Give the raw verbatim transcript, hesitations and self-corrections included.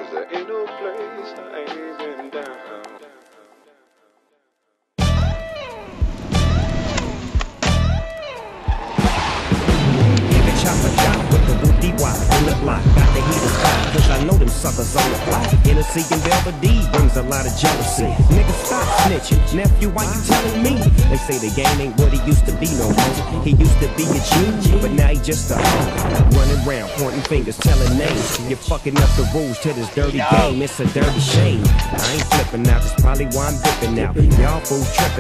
Cause there ain't no place I ain't been down. Chopper chop with the woody wop in the block. Got the heaters hot, cause I know them suckers on the block. Hennessy and Belvedere brings a lot of jealousy. Nigga, stop snitching. Nephew, why you telling me? They say the game ain't what he used to be no more. He used to be a G, but now he just a hoe. Running around, pointing fingers, telling names. You're fucking up the rules to this dirty game. It's a dirty shame. I ain't flipping out, that's probably why I'm dipping out. Y'all fools tripping.